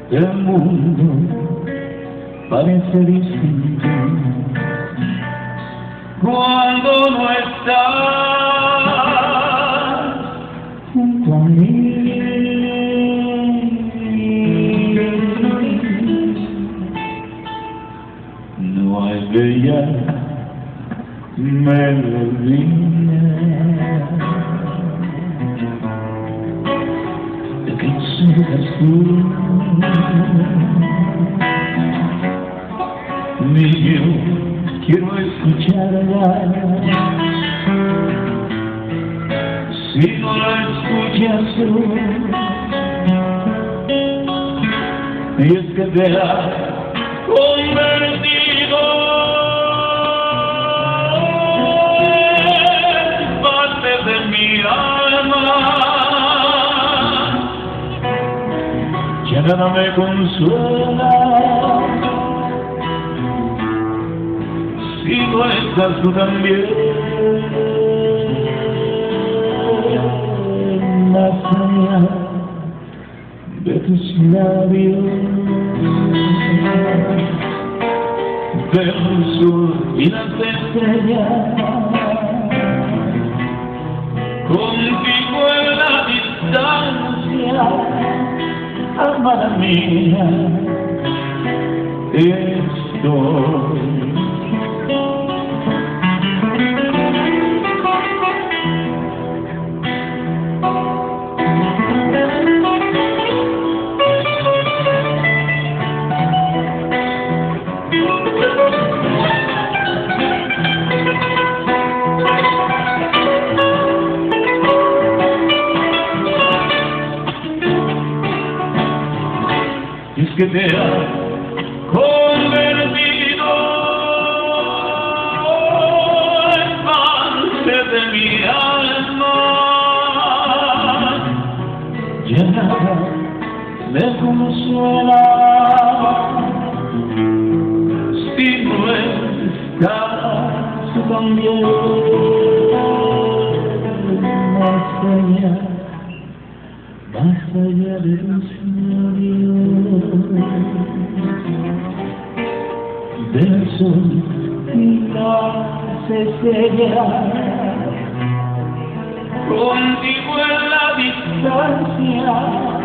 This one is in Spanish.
El mundo parece distinto cuando no estás junto a mí. No hay bella melodía de que no seas tú, ni yo quiero escucharla. Si no la escuchas tú, y es que te has convertido en parte de mi alma. Ya nada me consuela si no estás tú también. Más allá de tus labios, del sol y las estrellas, contigo en la distancia, amada mía, estoy. Es que te has convertido en parte de mi alma. Ya nada me consuela si no estás tú también. Más allá de tus labios, del sol y las estrellas, contigo en la distancia,